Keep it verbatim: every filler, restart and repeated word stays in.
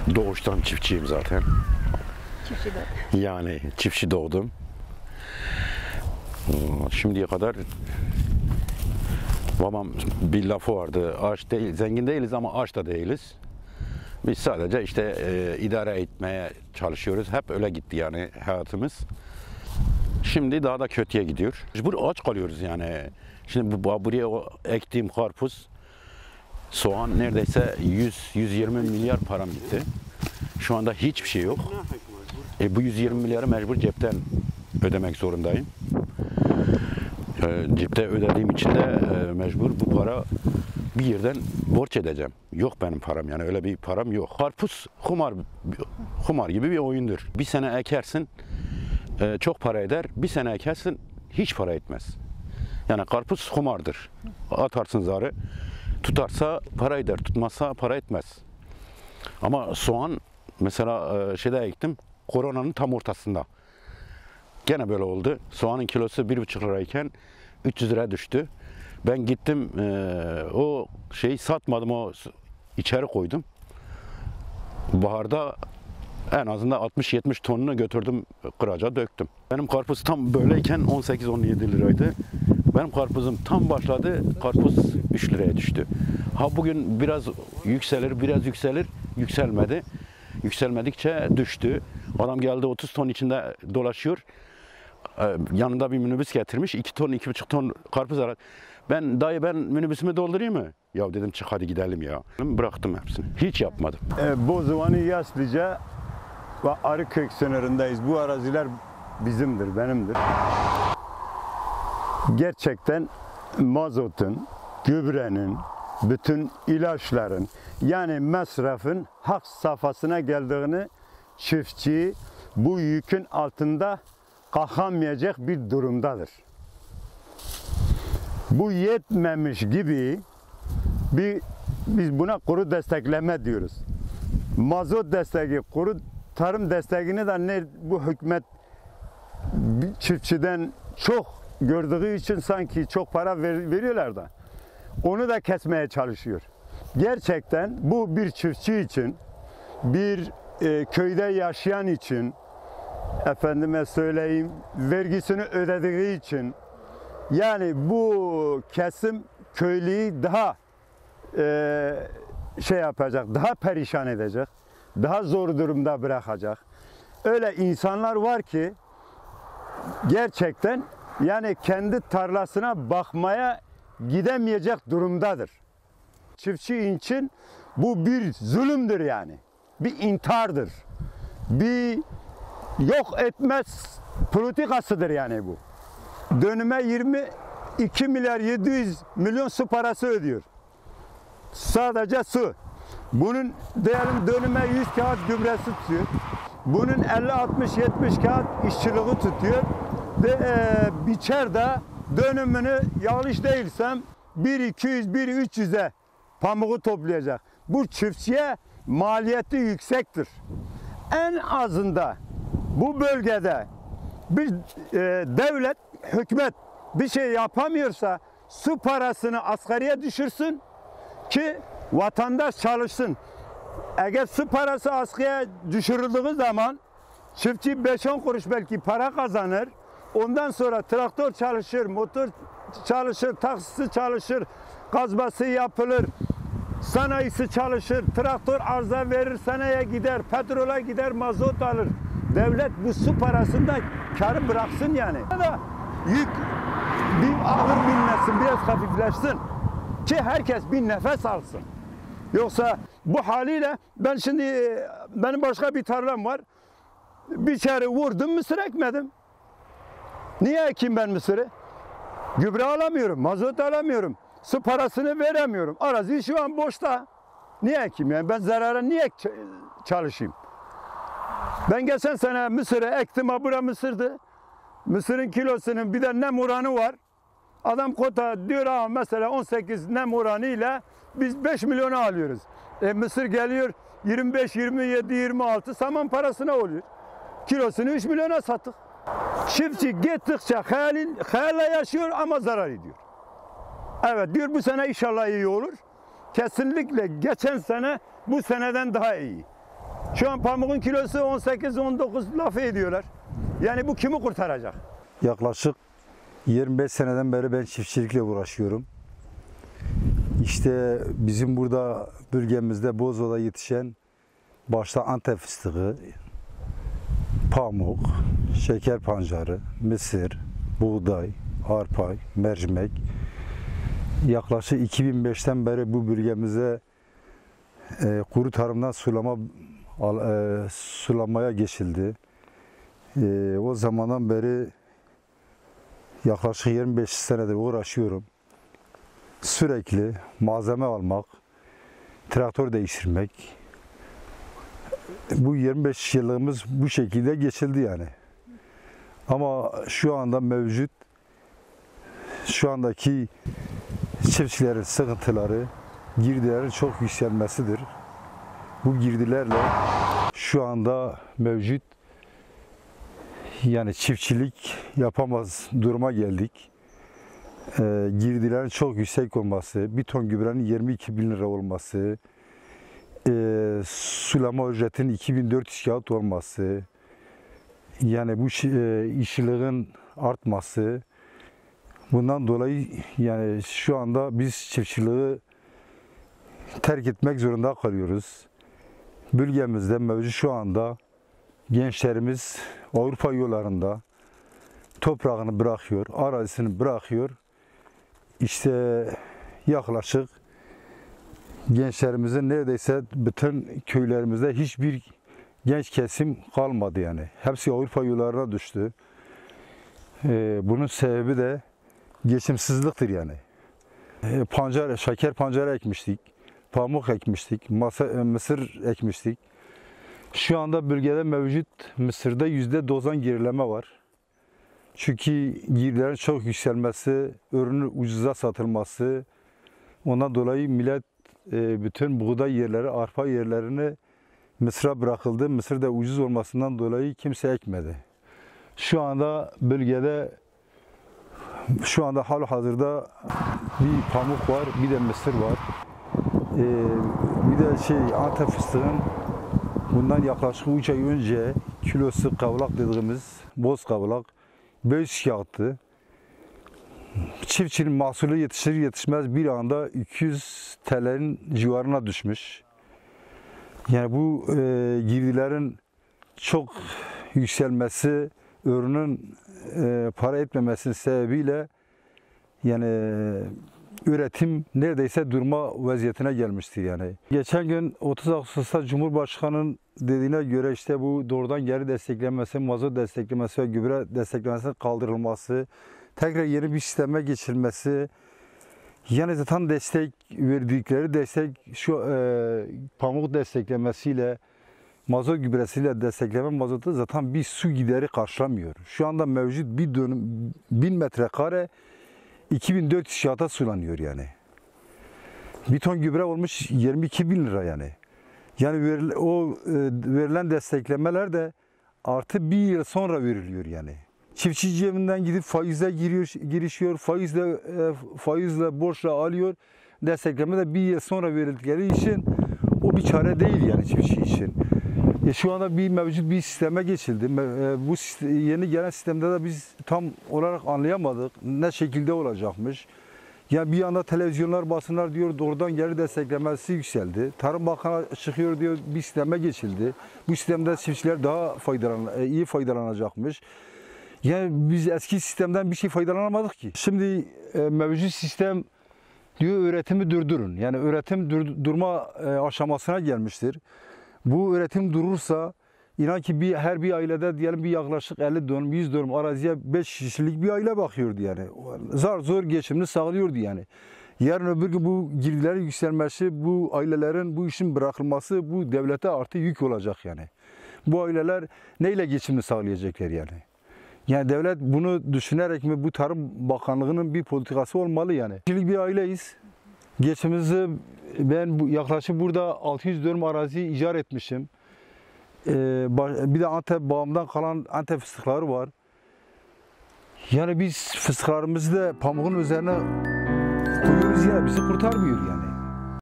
Doğuştan çiftçiyim zaten. Çiftçi de. Yani çiftçi doğdum. Şimdiye kadar babam bir lafı vardı. Aç değil, zengin değiliz ama aç da değiliz. Biz sadece işte e, idare etmeye çalışıyoruz. Hep öyle gitti yani hayatımız. Şimdi daha da kötüye gidiyor. Mecbur aç kalıyoruz yani. Şimdi bu buraya o ektiğim karpuz, soğan neredeyse yüz yüz yirmi milyar param gitti. Şu anda hiçbir şey yok. E, bu yüz yirmi milyarı mecbur cepten ödemek zorundayım. E, cepte ödediğim için de e, mecbur bu para bir yerden borç edeceğim. Yok benim param yani öyle bir param yok. Karpuz kumar kumar gibi bir oyundur. Bir sene ekersin e, çok para eder. Bir sene ekersin hiç para etmez. Yani karpuz kumardır. Atarsın zarı. Tutarsa para eder, tutmazsa para etmez. Ama soğan mesela e, şeyde ektim. Koronanın tam ortasında. Gene böyle oldu. Soğanın kilosu bir buçuk lirayken üç yüz liraya düştü. Ben gittim e, o şeyi satmadım, o içeri koydum. Baharda en azından altmış yetmiş tonunu götürdüm kıraca döktüm. Benim karpuz tam böyleyken on sekiz on yedi liraydı. Benim karpuzum tam başladı, karpuz üç liraya düştü. Ha bugün biraz yükselir, biraz yükselir, yükselmedi. Yükselmedikçe düştü. Adam geldi otuz ton içinde dolaşıyor. Ee, yanında bir minibüs getirmiş. iki ton, iki buçuk ton karpuz alarak. Ben dayı ben minibüsümü doldurayım mı? Ya dedim çık hadi gidelim ya. Bıraktım hepsini. Hiç yapmadım. E, Bozova'nın Yaslıca ve Arıkök sınırındayız. Bu araziler bizimdir, benimdir. Gerçekten mazotun, gübrenin, bütün ilaçların yani masrafın hak safhasına geldiğini çiftçi bu yükün altında kalkamayacak bir durumdadır. Bu yetmemiş gibi bir biz buna kuru destekleme diyoruz. Mazot desteği, kuru tarım desteğini de ne bu hükümet çiftçiden çok gördüğü için sanki çok para ver, veriyorlar da onu da kesmeye çalışıyor. Gerçekten bu bir çiftçi için, bir e, köyde yaşayan için, efendime söyleyeyim vergisini ödediği için, yani bu kesim köylüyü daha e, şey yapacak, daha perişan edecek, daha zor durumda bırakacak. Öyle insanlar var ki gerçekten yani kendi tarlasına bakmaya gidemeyecek durumdadır. Çiftçi için bu bir zulümdür yani. Bir intihardır. Bir yok etmez politikasıdır yani bu. Dönüme yirmi iki milyar yedi yüz milyon su parası ödüyor. Sadece su. Bunun diyelim dönüme yüz kağıt gübresi tutuyor. Bunun elli altmış yetmiş kağıt işçiliği tutuyor. Ve e, biçer de dönümünü yanlış değilsem bir iki yüz bir üç yüze pamuğu toplayacak. Bu çiftçiye maliyeti yüksektir. En azında bu bölgede bir e, devlet, hükümet bir şey yapamıyorsa su parasını asgariye düşürsün ki vatandaş çalışsın. Eğer su parası asgariye düşürüldüğü zaman çiftçi beş on kuruş belki para kazanır. Ondan sonra traktör çalışır, motor çalışır, taksisi çalışır, kazması yapılır, sanayisi çalışır, traktör arıza verir, sanayiye gider, petrola gider, mazot alır. Devlet bu su parasında karı bıraksın yani. Da yük bir ağır binmesin, biraz hafifleşsin ki herkes bir nefes alsın. Yoksa bu haliyle ben şimdi benim başka bir tarlam var. Bir kere vurdum, mısır ekmedim. Niye ekeyim ben mısırı? Gübre alamıyorum, mazot alamıyorum, su parasını veremiyorum. Arazi şu an boşta. Niye ekeyim yani? Ben zarara niye çalışayım? Ben geçen sene mısırı ektim, ha bura mısırdı. Mısırın kilosunun bir de nem oranı var. Adam kota diyor ha mesela on sekiz nem oranı ile biz beş milyona alıyoruz. E mısır geliyor yirmi beş, yirmi yedi, yirmi altı saman parasına oluyor. Kilosunu üç milyona sattık. Çiftçi gittikçe hayalin, hayalle yaşıyor ama zarar ediyor. Evet diyor bu sene inşallah iyi olur. Kesinlikle geçen sene bu seneden daha iyi. Şu an pamuğun kilosu on sekiz on dokuz laf ediyorlar. Yani bu kimi kurtaracak? Yaklaşık yirmi beş seneden beri ben çiftçilikle uğraşıyorum. İşte bizim burada bölgemizde Bozova'da yetişen başta Antep fıstığı, pamuk, şeker pancarı, mısır, buğday, arpa, mercimek. Yaklaşık iki bin beşten beri bu bölgemize e, kuru tarımdan sulama e, sulamaya geçildi. E, o zamandan beri yaklaşık yirmi beş senedir uğraşıyorum. Sürekli malzeme almak, traktör değiştirmek. Bu yirmi beş yıllığımız bu şekilde geçildi yani. Ama şu anda mevcut, şu andaki çiftçilerin sıkıntıları, girdilerin çok yükselmesidir. Bu girdilerle şu anda mevcut, yani çiftçilik yapamaz duruma geldik. Ee, girdilerin çok yüksek olması, bir ton gübrenin yirmi iki bin lira olması, e, sulama ücretinin iki bin dört yüz kağıt olması, yani bu e, işçiliğin artması, bundan dolayı yani şu anda biz çiftçiliği terk etmek zorunda kalıyoruz. Bölgemizde mevcut şu anda gençlerimiz Avrupa yollarında toprağını bırakıyor, arazisini bırakıyor. İşte yaklaşık gençlerimizin neredeyse bütün köylerimizde hiçbir genç kesim kalmadı yani. Hepsi Avrupa yollarına düştü. Ee, bunun sebebi de geçimsizliktir yani. Ee, pancar, şeker pancarı ekmiştik, pamuk ekmiştik, masa, mısır ekmiştik. Şu anda bölgede mevcut mısırda yüzde doksan gerileme var. Çünkü girdilerin çok yükselmesi, ürünün ucuza satılması, ondan dolayı millet e, bütün buğday yerleri, arpa yerlerini Mısır'a bırakıldı. Mısır da ucuz olmasından dolayı kimse ekmedi. Şu anda bölgede, şu anda halihazırda bir pamuk var, bir de mısır var. E, bir de şey Antep fıstığın bundan yaklaşık üç ay önce kilosu kavlak dediğimiz boz kavlak beş yüz kağıttı. Çiftçinin mahsulü yetişir yetişmez bir anda iki yüz T L'nin civarına düşmüş. Yani bu e, girdilerin çok yükselmesi, ürünün e, para etmemesinin sebebiyle yani üretim neredeyse durma vaziyetine gelmiştir yani. Geçen gün otuz Ağustos'ta Cumhurbaşkanı'nın dediğine göre işte bu doğrudan geri desteklenmesi, mazot desteklemesi ve gübre desteklemesinin kaldırılması, tekrar yeni bir sisteme geçilmesi, yani zaten destek verdikleri destek şu e, pamuk desteklemesiyle, mazot gübresiyle destekleme mazotu zaten bir su gideri karşılamıyor. Şu anda mevcut bir dönüm, bin metrekare iki bin dört yüz kağıta sulanıyor yani. Bir ton gübre olmuş yirmi iki bin lira yani. Yani veril, o e, verilen desteklemeler de artı bir yıl sonra veriliyor yani. Çiftçi cebinden gidip faize giriyor, girişiyor, faizle e, faizle borçla alıyor. Destekleme de bir yıl sonra verildikleri için o bir çare değil yani çiftçi için. E, şu anda bir mevcut bir sisteme geçildi. E, bu sistem, yeni gelen sistemde de biz tam olarak anlayamadık ne şekilde olacakmış. Yani bir anda televizyonlar, basınlar diyor doğrudan geri desteklemesi yükseldi. Tarım Bakanı çıkıyor diyor bir sisteme geçildi. Bu sistemde çiftçiler daha faydalan, iyi faydalanacakmış. Yani biz eski sistemden bir şey faydalanamadık ki. Şimdi e, mevcut sistem diyor üretimi durdurun. Yani üretim dur, durma e, aşamasına gelmiştir. Bu üretim durursa inan ki bir, her bir ailede diyelim bir yaklaşık elli dönüm, yüz dönüm araziye beş kişilik bir aile bakıyordu yani. Zar zor geçimini sağlıyordu yani. Yarın öbür gün bu girdilerin yükselmesi, bu ailelerin bu işin bırakılması bu devlete artı yük olacak yani. Bu aileler neyle geçimini sağlayacaklar yani? Yani devlet bunu düşünerek mi bu Tarım Bakanlığı'nın bir politikası olmalı yani. Kişilik bir aileyiz. Geçimimizi ben bu, yaklaşık burada altı yüz dönüm arazi icar etmişim. Ee, bir de Antep bağımdan kalan Antep fıstıkları var. Yani biz fıstıklarımızı da pamuğun üzerine koyuyoruz ya bizi kurtarmıyor yani.